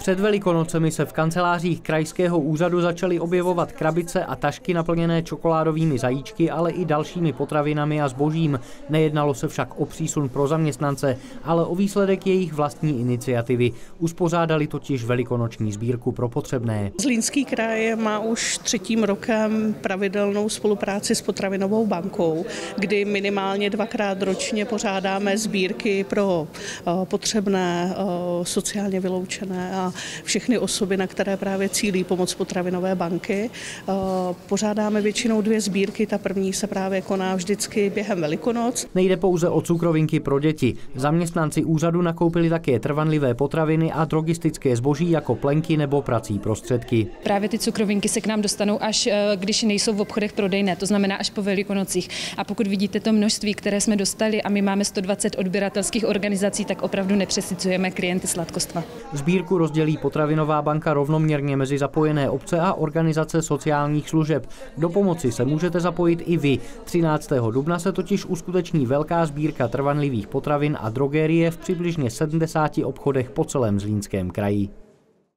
Před Velikonocemi se v kancelářích krajského úřadu začaly objevovat krabice a tašky naplněné čokoládovými zajíčky, ale i dalšími potravinami a zbožím. Nejednalo se však o přísun pro zaměstnance, ale o výsledek jejich vlastní iniciativy. Uspořádali totiž velikonoční sbírku pro potřebné. Zlínský kraj má už 3. rokem pravidelnou spolupráci s Potravinovou bankou, kdy minimálně 2krát ročně pořádáme sbírky pro potřebné, sociálně vyloučené a všechny osoby, na které právě cílí pomoc Potravinové banky. Pořádáme většinou 2 sbírky, ta první se právě koná vždycky během Velikonoc. Nejde pouze o cukrovinky pro děti. Zaměstnanci úřadu nakoupili také trvanlivé potraviny a drogistické zboží jako plenky nebo prací prostředky. Právě ty cukrovinky se k nám dostanou až když nejsou v obchodech prodejné, to znamená až po Velikonocích. A pokud vidíte to množství, které jsme dostali a my máme 120 odběratelských organizací, tak opravdu nepřesycujeme klienty sladkostva. Sbírku rozdělí Potravinová banka rovnoměrně mezi zapojené obce a organizace sociálních služeb. Do pomoci se můžete zapojit i vy. 13. dubna se totiž uskuteční velká sbírka trvanlivých potravin a drogerie v přibližně 70 obchodech po celém Zlínském kraji.